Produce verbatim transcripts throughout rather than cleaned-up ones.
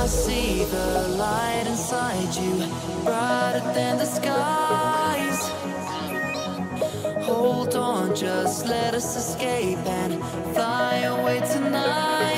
I see the light inside you, brighter than the skies. Hold on, just let us escape and fly away tonight.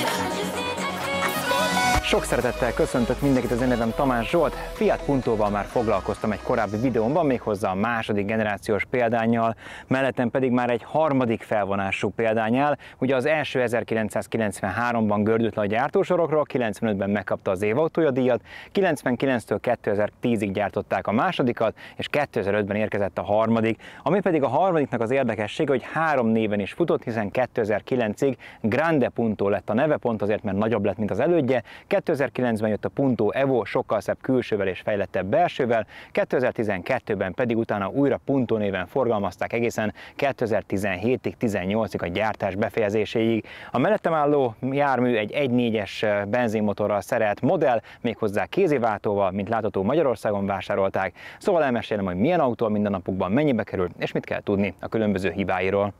Sok szeretettel köszöntök mindenkit, az én nevem Tamás Zsolt. Fiat Puntóval már foglalkoztam egy korábbi videómban, méghozzá a második generációs példánnyal, mellettem pedig már egy harmadik felvonású példány áll. Ugye az első ezerkilencszázkilencvenháromban gördült le a gyártósorokról, kilencvenötben megkapta az évautója díjat, kilencvenkilenctől kétezer-tízig gyártották a másodikat, és kétezer-ötben érkezett a harmadik, ami pedig a harmadiknak az érdekessége, hogy három néven is futott, hiszen kétezer-kilencig Grande Punto lett a neve, pont azért, mert nagyobb lett, mint az elődje. kétezer-kilencben jött a Punto Evo, sokkal szebb külsővel és fejlettebb belsővel, kétezer-tizenkettőben pedig utána újra Punto néven forgalmazták egészen kétezer-tizenhétig, tizennyolcig a gyártás befejezéséig. A mellettem álló jármű egy egy négyes benzinmotorral szerelt modell, méghozzá kéziváltóval, mint látható Magyarországon vásárolták. Szóval elmesélem, hogy milyen autó a mindennapokban mennyibe kerül, és mit kell tudni a különböző hibáiról.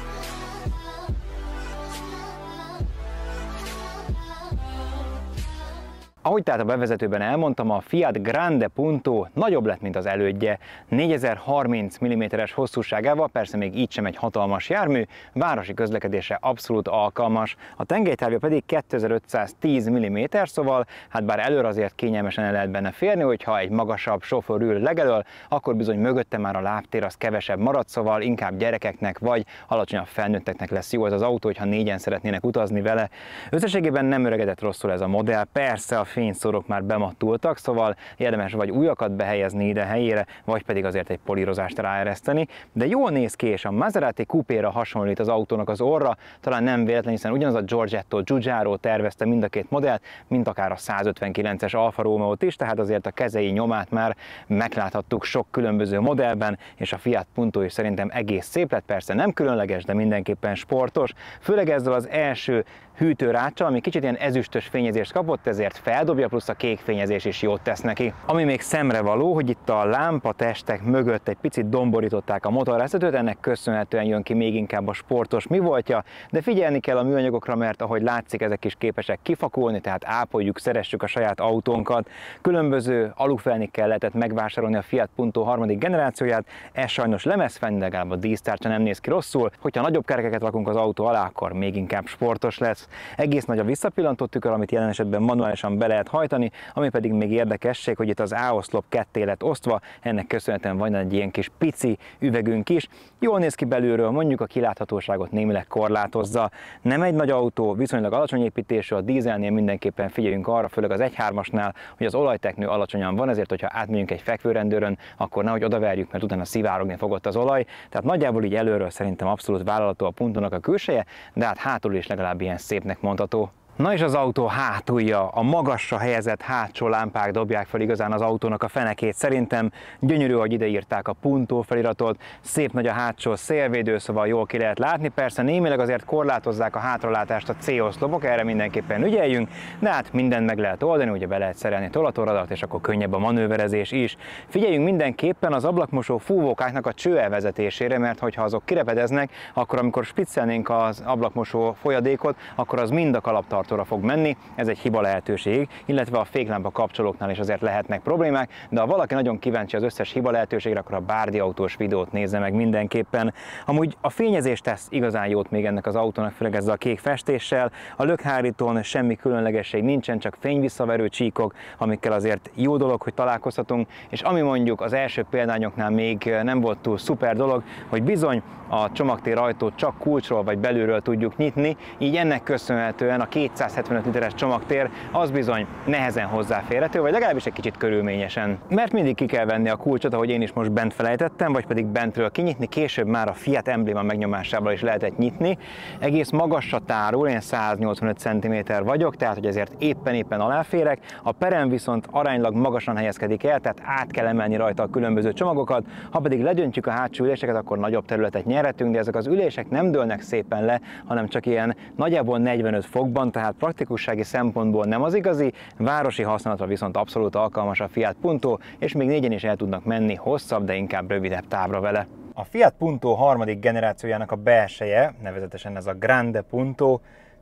Ahogy tehát a bevezetőben elmondtam, a Fiat Grande Punto nagyobb lett, mint az elődje. négyezer-harminc milliméteres hosszúságával, persze még így sem egy hatalmas jármű, városi közlekedésre abszolút alkalmas. A tengelytávja pedig kétezer-ötszáztíz milliméter, szóval hát bár előre azért kényelmesen el lehet benne férni, hogyha egy magasabb sofőr ül legelől, akkor bizony mögötte már a lábtér az kevesebb marad, szóval inkább gyerekeknek vagy alacsonyabb felnőtteknek lesz jó ez az autó, hogyha négyen szeretnének utazni vele. Összességében nem öregedett rosszul ez a modell, persze a fényszórok már bemattultak, szóval érdemes vagy újakat behelyezni ide helyére, vagy pedig azért egy polírozást ráereszteni, de jól néz ki, és a Maserati Coupéra hasonlít az autónak az orra, talán nem véletlen, hiszen ugyanaz a Giorgetto Giugiaro tervezte mind a két modellt, mint akár a százötvenkilences Alfa Romeo-t is, tehát azért a kezei nyomát már megláthattuk sok különböző modellben, és a Fiat Punto is szerintem egész szép lett, persze nem különleges, de mindenképpen sportos, főleg ezzel az első hűtőráccsal, ami kicsit ilyen ezüstös fényezést kapott, ezért feldobja, plusz a kék fényezés is jót tesz neki. Ami még szemre való, hogy itt a lámpatestek mögött egy picit domborították a motorvezetőt, ennek köszönhetően jön ki még inkább a sportos mi voltja, de figyelni kell a műanyagokra, mert ahogy látszik, ezek is képesek kifakulni, tehát ápoljuk, szeressük a saját autónkat. Különböző alufenikkel lehetett megvásárolni a Fiat Punto harmadik generációját, ez sajnos lemezfenn, legalább a dísztárcsa nem néz ki rosszul, hogyha nagyobb kerekeket rakunk az autó alá, akkor még inkább sportos lesz. Egész nagy a visszapillantó tükör, amit jelen esetben manuálisan be lehet hajtani, ami pedig még érdekesség, hogy itt az A-oszlop ketté lett osztva, ennek köszönhetően van egy ilyen kis pici üvegünk is. Jól néz ki belülről, mondjuk a kiláthatóságot némileg korlátozza. Nem egy nagy autó, viszonylag alacsony építésű, a dízelnél mindenképpen figyeljünk arra, főleg az egy hármasnál, hogy az olajteknő alacsonyan van, ezért hogyha átmegyünk egy fekvőrendőrön, akkor nehogy odaverjük, mert utána szivárogni fogott az olaj. Tehát nagyjából így előről szerintem abszolút vállalható a Puntónak a külseje, de hát hátul is legalább ilyen szépnek mondható. Na és az autó hátulja, a magasra helyezett hátsó lámpák dobják fel igazán az autónak a fenekét. Szerintem gyönyörű, hogy ideírták a Punto feliratot, szép nagy a hátsó szélvédő, szóval jól ki lehet látni. Persze némileg azért korlátozzák a hátralátást a C-oszlopok, erre mindenképpen ügyeljünk, de hát mindent meg lehet oldani, ugye be lehet szerelni tolatóradart, és akkor könnyebb a manőverezés is. Figyeljünk mindenképpen az ablakmosó fúvókáknak a csőelvezetésére, mert hogyha azok kirepedeznek, akkor amikor spiccelnénk az ablakmosó folyadékot, akkor az mind a kalaptartó fog menni, ez egy hiba lehetőség, illetve a féklámpa kapcsolóknál is azért lehetnek problémák, de ha valaki nagyon kíváncsi az összes hiba lehetőségre, akkor a Bárdi autós videót nézze meg mindenképpen. Amúgy a fényezés tesz igazán jót még ennek az autónak, főleg ezzel a kék festéssel, a lökhárítón semmi különlegesség nincsen, csak fényvisszaverő csíkok, amikkel azért jó dolog, hogy találkozhatunk, és ami mondjuk az első példányoknál még nem volt túl szuper dolog, hogy bizony a csomagtér ajtót csak kulcsról vagy belülről tudjuk nyitni, így ennek köszönhetően a kétszázhetvenöt literes csomagtér az bizony nehezen hozzáférhető, vagy legalábbis egy kicsit körülményesen. Mert mindig ki kell venni a kulcsot, ahogy én is most bent felejtettem, vagy pedig bentről kinyitni, később már a Fiat embléma megnyomásával is lehetett nyitni. Egész magasra tárul, én száznyolcvanöt centiméter vagyok, tehát hogy ezért éppen-éppen aláférek. A perem viszont aránylag magasan helyezkedik el, tehát át kell emelni rajta a különböző csomagokat. Ha pedig ledöntjük a hátsó üléseket, akkor nagyobb területet nyerhetünk, de ezek az ülések nem dőlnek szépen le, hanem csak ilyen nagyjából negyvenöt fokban, tehát praktikussági szempontból nem az igazi, városi használatra viszont abszolút alkalmas a Fiat Punto, és még négyen is el tudnak menni hosszabb, de inkább rövidebb távra vele. A Fiat Punto harmadik generációjának a belseje, nevezetesen ez a Grande Punto,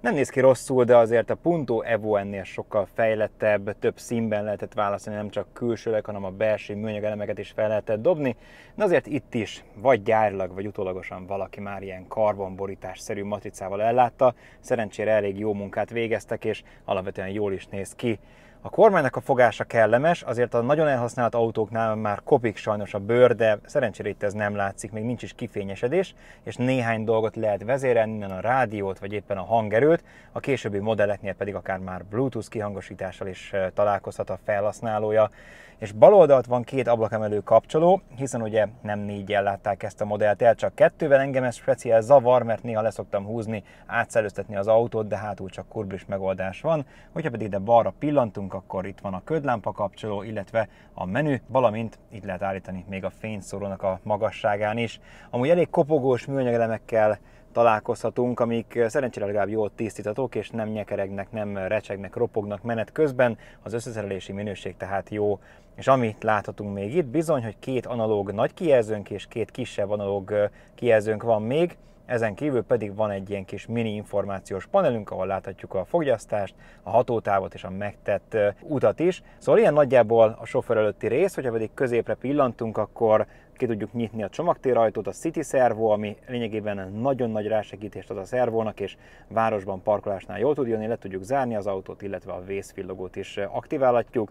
Nem néz ki rosszul, de azért a Punto Evo ennél sokkal fejlettebb, több színben lehetett választani, nem csak külsőleg, hanem a belső műanyag elemeket is fel lehetett dobni, de azért itt is vagy gyárilag, vagy utólagosan valaki már ilyen karbonborításszerű matricával ellátta, szerencsére elég jó munkát végeztek, és alapvetően jól is néz ki. A kormánynak a fogása kellemes, azért a nagyon elhasznált autóknál már kopik sajnos a bőr, de szerencsére itt ez nem látszik, még nincs is kifényesedés, és néhány dolgot lehet vezérelni, innen a rádiót, vagy éppen a hangerőt, a későbbi modelleknél pedig akár már Bluetooth kihangosítással is találkozhat a felhasználója. És bal oldalt van két ablakemelő kapcsoló, hiszen ugye nem néggyel látták ezt a modellt el, csak kettővel. Engem ez speciál zavar, mert néha leszoktam húzni, átszellőztetni az autót, de hátul csak kurblis megoldás van. Hogyha pedig ide balra pillantunk, akkor itt van a ködlámpa kapcsoló, illetve a menü, valamint itt lehet állítani még a fényszórónak a magasságán is. Amúgy elég kopogós műanyagelemekkel találkozhatunk, amik szerencsére legalább jól tisztítatók, és nem nyekeregnek, nem recsegnek, ropognak menet közben, az összeszerelési minőség tehát jó. És amit láthatunk még itt, bizony, hogy két analóg nagy kijelzőnk és két kisebb analóg kijelzőnk van még, ezen kívül pedig van egy ilyen kis mini információs panelünk, ahol láthatjuk a fogyasztást, a hatótávot és a megtett utat is. Szóval ilyen nagyjából a sofőr előtti rész, hogyha pedig középre pillantunk, akkor ki tudjuk nyitni a csomagtérajtót, a City Servo, ami lényegében nagyon nagy rásegítést ad a szervónak, és városban parkolásnál jól tud jönni, le tudjuk zárni az autót, illetve a vészvillogót is aktiválhatjuk.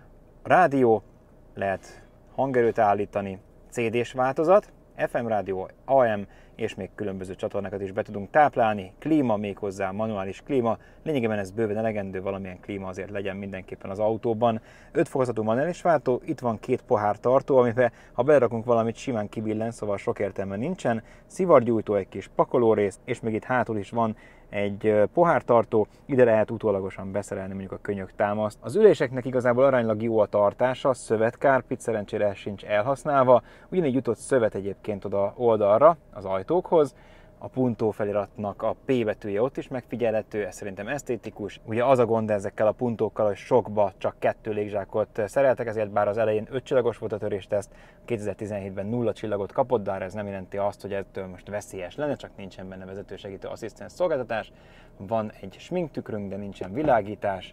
Rádió, lehet hangerőt állítani, cé dés változat, ef em rádió, á em és még különböző csatornákat is be tudunk táplálni, klíma, méghozzá manuális klíma, lényegében ez bőven elegendő, valamilyen klíma azért legyen mindenképpen az autóban. öt fokozatú manuális váltó, itt van két pohár tartó, amiben ha belerakunk valamit, simán kibillen, szóval sok értelme nincsen, szivargyújtó, egy kis pakolórész, és még itt hátul is van egy pohártartó, ide lehet utólagosan beszerelni mondjuk a könyöktámaszt. Az üléseknek igazából aránylag jó a tartása, szövetkárpit szerencsére sincs elhasználva, ugyanígy jutott szövet egyébként oda oldalra az ajtókhoz, a Punto feliratnak a P betűje ott is megfigyelhető, ez szerintem esztétikus. Ugye az a gond ezekkel a Puntókkal, hogy sokba csak kettő légzsákot szereltek, ezért bár az elején öt csillagos volt a törésteszt, kétezer-tizenhétben nulla csillagot kapott, de ez nem jelenti azt, hogy ettől most veszélyes lenne, csak nincsen benne vezetősegítő asszisztens szolgáltatás. Van egy sminktükrünk, de nincsen világítás.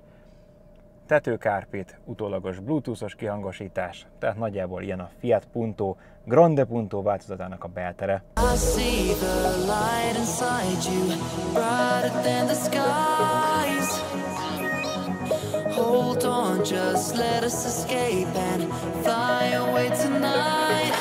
Tetőkárpit, utólagos bluetoothos kihangosítás, tehát nagyjából ilyen a Fiat Punto Grande Punto változatának a beltere. I see the light inside you, brighter than the skies. Hold on, just let us escape and fly away tonight.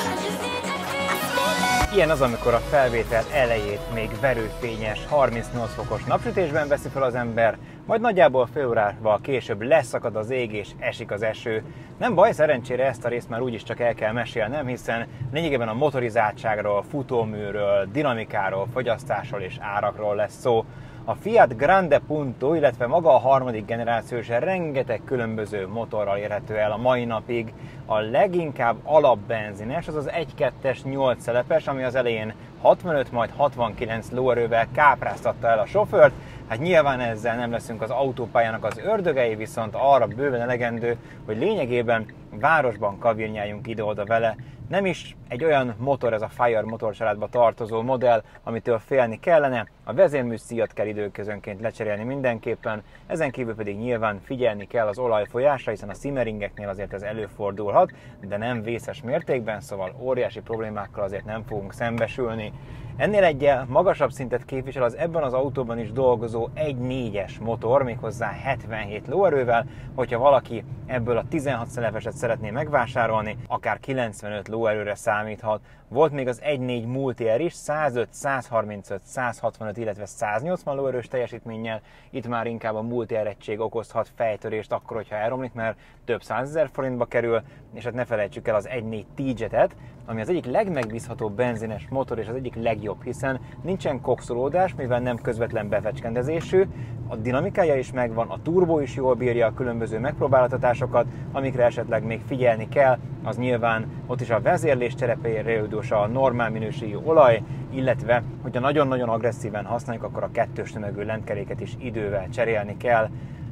Ilyen az, amikor a felvétel elejét még verőfényes, harmincnyolc fokos napsütésben veszi fel az ember, majd nagyjából fél órával később leszakad az ég és esik az eső. Nem baj, szerencsére ezt a részt már úgyis csak el kell mesélnem, hiszen lényegében a motorizáltságról, futóműről, dinamikáról, fogyasztásról és árakról lesz szó. A Fiat Grande Punto, illetve maga a harmadik generáció is rengeteg különböző motorral érhető el a mai napig. A leginkább alapbenzines az az egy kettes nyolc szelepes, ami az elején hatvanöt, majd hatvankilenc lóerővel kápráztatta el a sofőrt. Hát nyilván ezzel nem leszünk az autópályának az ördögei, viszont arra bőven elegendő, hogy lényegében városban kavirnyáljunk ide-oda vele. Nem is egy olyan motor, ez a Fire motorcsaládba tartozó modell, amitől félni kellene. A vezérműszíjat kell időközönként lecserélni mindenképpen, ezen kívül pedig nyilván figyelni kell az olajfolyásra, hiszen a Simmeringeknél azért ez előfordulhat, de nem vészes mértékben, szóval óriási problémákkal azért nem fogunk szembesülni. Ennél egyel magasabb szintet képvisel az ebben az autóban is dolgozó egy négyes motor, méghozzá hetvenhét lóerővel. Hogyha valaki ebből a tizenhat szelepeset szeretné megvásárolni, akár kilencvenöt lóerőre számíthat. Volt még az egy négy Multiair is, százöt, százharmincöt, százhatvanöt, illetve száznyolcvan lóerős teljesítménnyel. Itt már inkább a Multiair egység okozhat fejtörést akkor, hogyha elromlik, mert több százezer forintba kerül, és hát ne felejtsük el az egy négy T-Jetet, ami az egyik legmegbízhatóbb benzines motor és az egyik legjobb, hiszen nincsen kokszolódás, mivel nem közvetlen befecskendezésű, a dinamikája is megvan, a turbó is jól bírja a különböző megpróbáltatásokat, amikre esetleg még figyelni kell, az nyilván ott is a vezérlés terepére jövődős a normál minőségű olaj, illetve, hogyha nagyon-nagyon agresszíven használjuk, akkor a kettős tömegű lentkeréket is idővel cserélni kell.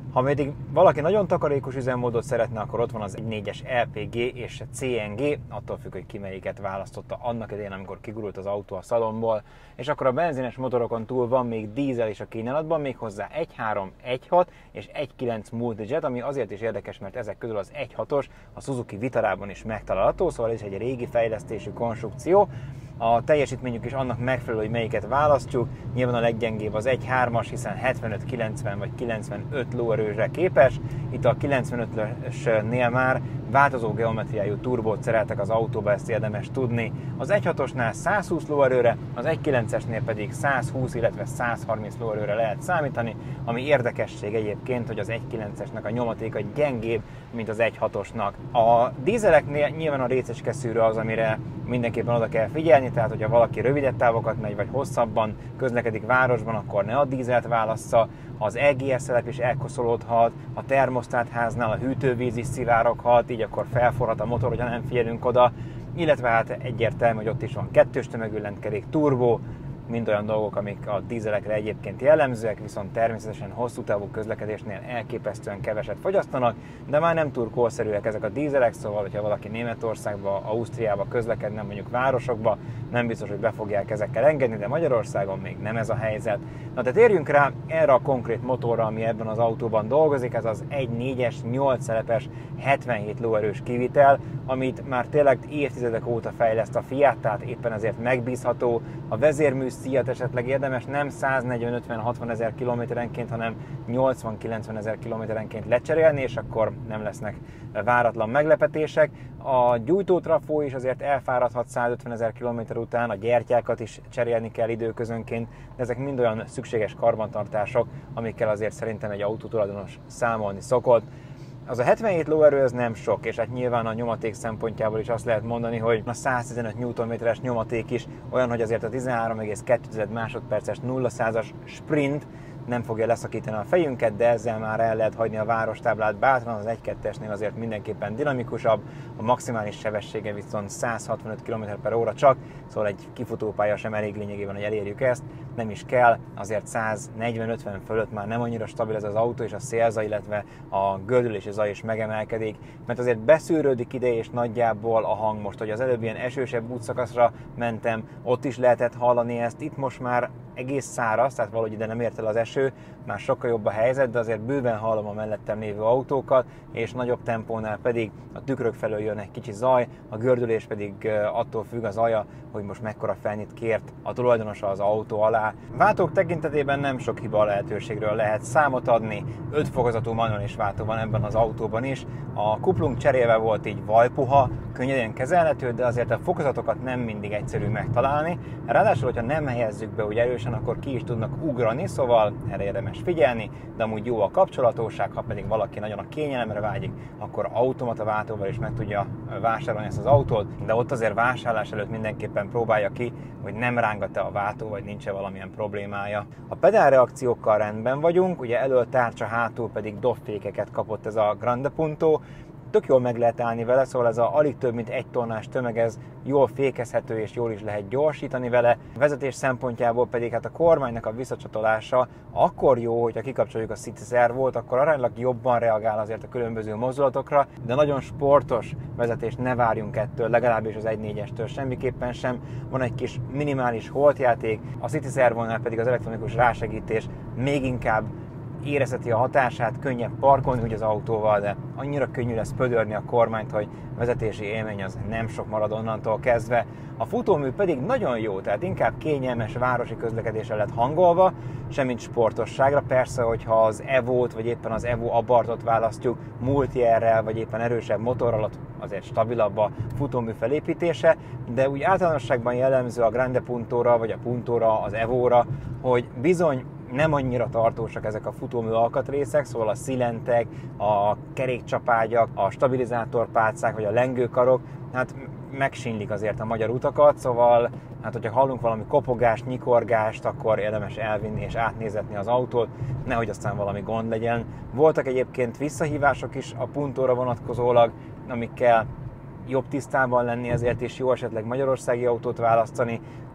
Ha pedig valaki nagyon takarékos üzemmódot szeretne, akkor ott van az egy négyes el pé gé és cé en gé, attól függ, hogy ki melyiket választotta annak idején, amikor kigurult az autó a szalomból. És akkor a benzines motorokon túl van még dízel is a kínálatban, méghozzá egy három, egy hat és egy kilenc Multijet, ami azért is érdekes, mert ezek közül az egy hatos a Suzuki Vitarában is megtalálható, szóval ez egy régi fejlesztésű konstrukció. A teljesítményük is annak megfelelő, hogy melyiket választjuk. Nyilván a leggyengébb az egy hármas, hiszen hetvenöt kilencven vagy kilencvenöt lóerőre képes. Itt a kilencvenötösnél már változó geometriájú turbót szereltek az autóba, ezt érdemes tudni. Az egy hatosnál száz húsz lóerőre, az egy kilencesnél pedig száz húsz, illetve száz harminc lóerőre lehet számítani, ami érdekesség egyébként, hogy az egy kilencesnek a nyomatéka gyengébb, mint az egy hatosnak. A dízeleknél nyilván a récecske szűrő az, amire mindenképpen oda kell figyelni, tehát hogyha valaki rövidebb távokat megy, vagy hosszabban közlekedik városban, akkor ne a dízelt válassza, az é gé es szelep is elkoszolódhat, a termosztátháznál a hűtővíz is szivároghat, így akkor felforhat a motor, hogyha nem figyelünk oda, illetve hát egyértelmű, hogy ott is van kettős tömegű lentkerék, turbó, mind olyan dolgok, amik a dízelekre egyébként jellemzőek, viszont természetesen hosszú távú közlekedésnél elképesztően keveset fogyasztanak, de már nem túl korszerűek ezek a dízelek, szóval, hogyha valaki Németországba, Ausztriába közlekedne, mondjuk városokba, nem biztos, hogy be fogják ezekkel engedni, de Magyarországon még nem ez a helyzet. Na, de térjünk rá erre a konkrét motorra, ami ebben az autóban dolgozik, ez az egy négyes, nyolc szelepes, hetvenhét lóerős kivitel, amit már tényleg évtizedek óta fejleszt a Fiat, tehát éppen ezért megbízható. A vezérmű szíjat esetleg érdemes nem száznegyven ötven hatvan ezer kilométerenként, hanem nyolcvan kilencven ezer kilométerenként lecserélni, és akkor nem lesznek váratlan meglepetések. A gyújtótrafó is azért elfáradhat százötven ezer kilométer után, a gyertyákat is cserélni kell időközönként, de ezek mind olyan szükséges karbantartások, amikkel azért szerintem egy autótulajdonos számolni szokott. Az a hetvenhét lóerő ez nem sok, és hát nyilván a nyomaték szempontjából is azt lehet mondani, hogy a száztizenöt newtonméteres nyomaték is olyan, hogy azért a tizenhárom egész kettő másodperces nulla százas sprint nem fogja leszakítani a fejünket, de ezzel már el lehet hagyni a várostáblát bátran, az egy kettesnél azért mindenképpen dinamikusabb, a maximális sebessége viszont száz hatvanöt kilométer per óra csak, szóval egy kifutópálya sem elég lényegében, hogy elérjük ezt, nem is kell, azért száz negyven ötven fölött már nem annyira stabil ez az autó, és a szélzaj, illetve a gördülési zaj is megemelkedik, mert azért beszűrődik ide, és nagyjából a hang most, hogy az előbb ilyen esősebb útszakaszra mentem, ott is lehetett hallani ezt, itt most már egész száraz, tehát valahogy ide nem ért el az eső, már sokkal jobb a helyzet, de azért bőven hallom a mellettem lévő autókat, és nagyobb tempónál pedig a tükrök felől jön egy kicsi zaj, a gördülés pedig attól függ az zaja, hogy most mekkora felnyit kért a tulajdonosa az autó alá. Váltók tekintetében nem sok hiba lehetőségről lehet számot adni, öt fokozatú manuális váltó van ebben az autóban is, a kuplung cserélve volt, így vajpuha, könnyedén kezelhető, de azért a fokozatokat nem mindig egyszerű megtalálni. Ráadásul, hogyha nem helyezzük be úgy erősen, akkor ki is tudnak ugrani, szóval erre érdemes figyelni, de amúgy jó a kapcsolatóság, ha pedig valaki nagyon a kényelemre vágyik, akkor automata váltóval is meg tudja vásárolni ezt az autót, de ott azért vásárlás előtt mindenképpen próbálja ki, hogy nem rángat-e a váltó, vagy nincs-e valamilyen problémája. A pedálreakciókkal rendben vagyunk, ugye elől tárcsa, hátul pedig dobfékeket kapott ez a Grande Punto. Tök jól meg lehet állni vele, szóval ez a alig több mint egy tonnás tömeg, ez jól fékezhető és jól is lehet gyorsítani vele. A vezetés szempontjából pedig hát a kormánynak a visszacsatolása akkor jó, hogyha kikapcsoljuk a City Servót, akkor aránylag jobban reagál azért a különböző mozdulatokra, de nagyon sportos vezetést ne várjunk ettől, legalábbis az egy négyestől semmiképpen sem. Van egy kis minimális holtjáték, a City Servónál pedig az elektronikus rásegítés még inkább érezheti a hatását, könnyebb parkolni úgy az autóval, de annyira könnyű lesz pödörni a kormányt, hogy vezetési élmény az nem sok marad onnantól kezdve. A futómű pedig nagyon jó, tehát inkább kényelmes városi közlekedésre lett hangolva, semmint sportosságra. Persze, hogyha az Evo-t, vagy éppen az Evo Abarth-ot választjuk multi-errel, vagy éppen erősebb motorral, azért stabilabb a futómű felépítése, de úgy általánosságban jellemző a Grande Puntóra, vagy a Puntóra, az Evo-ra, hogy bizony nem annyira tartósak ezek a futómű alkatrészek, szóval a szilentek, a kerékcsapágyak, a stabilizátorpálcák vagy a lengőkarok, hát megsínlik azért a magyar utakat, szóval hát hogyha hallunk valami kopogást, nyikorgást, akkor érdemes elvinni és átnézetni az autót, nehogy aztán valami gond legyen. Voltak egyébként visszahívások is a Puntóra vonatkozólag, amikkel jobb tisztában lenni, ezért is jó esetleg magyarországi autót választani.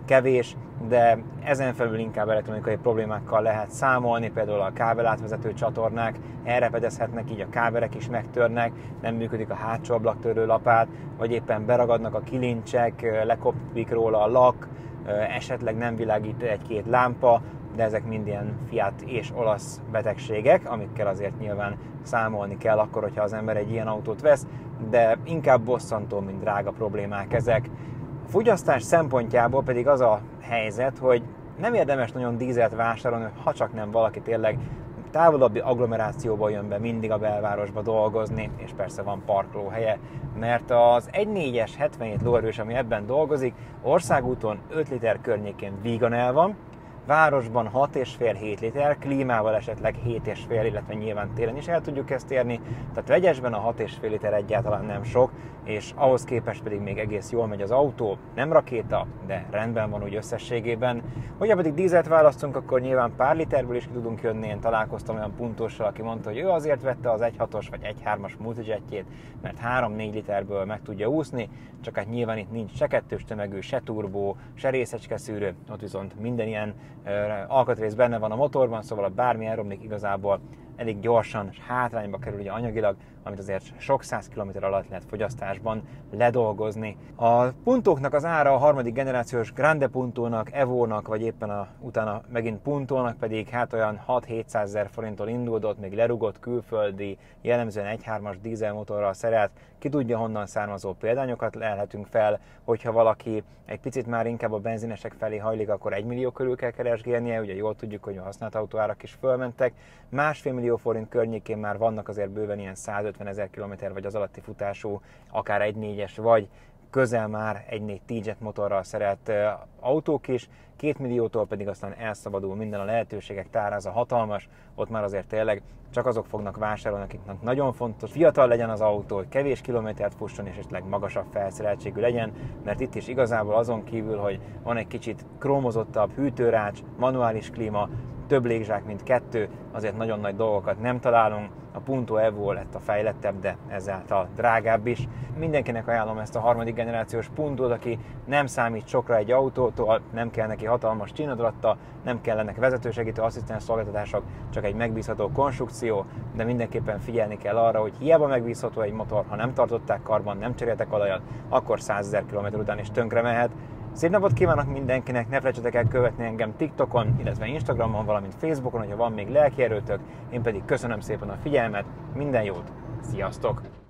kevés, de ezen felül inkább elektronikai problémákkal lehet számolni, például a kábelátvezető csatornák elrepedezhetnek, így a kábelek is megtörnek, nem működik a hátsó ablaktörlő lapát, vagy éppen beragadnak a kilincsek, lekopik róla a lak, esetleg nem világít egy-két lámpa, de ezek mind ilyen Fiat és olasz betegségek, amikkel azért nyilván számolni kell akkor, hogyha az ember egy ilyen autót vesz, de inkább bosszantó, mint drága problémák ezek. A fogyasztás szempontjából pedig az a helyzet, hogy nem érdemes nagyon dízelt vásárolni, ha csak nem valaki tényleg távolabbi agglomerációba jön be mindig a belvárosba dolgozni, és persze van parkolóhelye, mert az egy négyes hetvenhét lóerős, ami ebben dolgozik, országúton öt liter környékén vígan el van, városban hat egész öt-hét liter, klímával esetleg hét egész öt, illetve nyilván télen is el tudjuk ezt érni, tehát vegyesben a hat egész öt liter egyáltalán nem sok, és ahhoz képest pedig még egész jól megy az autó, nem rakéta, de rendben van úgy összességében. Hogyha pedig dízelt választunk, akkor nyilván pár literből is ki tudunk jönni. Én találkoztam olyan puntóssal, aki mondta, hogy ő azért vette az egy hatos vagy egy hármas multijetjét, mert három-négy literből meg tudja úszni, csak hát nyilván itt nincs se kettős tömegű, se turbó, se részecskeszűrő, ott viszont minden ilyen ö, alkatrész benne van a motorban, szóval bármi elromlik, igazából elég gyorsan és hátrányba kerül ugye anyagilag, amit azért sok száz kilométer alatt lehet fogyasztásban ledolgozni. A Puntóknak az ára a harmadik generációs Grande Puntónak, Evo-nak, vagy éppen a, utána megint Puntónak pedig hát olyan hat-hétszázezer forinttól indult, még lerugott külföldi, jellemzően egy hármas dízelmotorral szerelt, ki tudja honnan származó példányokat lelhetünk fel, hogyha valaki egy picit már inkább a benzinesek felé hajlik, akkor egy millió körül kell keresgélnie, ugye jól tudjuk, hogy a használt autóárak is fölmentek, másfél millió forint környékén már vannak azért bőven ilyen százötvenezer kilométer vagy az alatti futású, akár egy négyes vagy közel már egy négy T-Jet motorral szerelt autók is, két milliótól pedig aztán elszabadul minden a lehetőségek tára, az a hatalmas, ott már azért tényleg csak azok fognak vásárolni, akiknek nagyon fontos, fiatal legyen az autó, hogy kevés kilométert fusson és esetleg magasabb felszereltségű legyen, mert itt is igazából azon kívül, hogy van egy kicsit krómozottabb hűtőrács, manuális klíma, több légzsák, mint kettő, azért nagyon nagy dolgokat nem találunk. A Punto Evo lett a fejlettebb, de ezáltal drágább is. Mindenkinek ajánlom ezt a harmadik generációs Puntót, aki nem számít sokra egy autótól, nem kell neki hatalmas csinadratta, nem kellenek vezetősegítő asszisztens szolgáltatások, csak egy megbízható konstrukció, de mindenképpen figyelni kell arra, hogy hiába megbízható egy motor, ha nem tartották karban, nem cseréltek olajat, akkor százezer kilométer után is tönkre mehet. Szép napot kívánok mindenkinek, ne felejtsetek el követni engem TikTokon, illetve Instagramon, valamint Facebookon, hogyha van még lelkierőtök, én pedig köszönöm szépen a figyelmet, minden jót, sziasztok!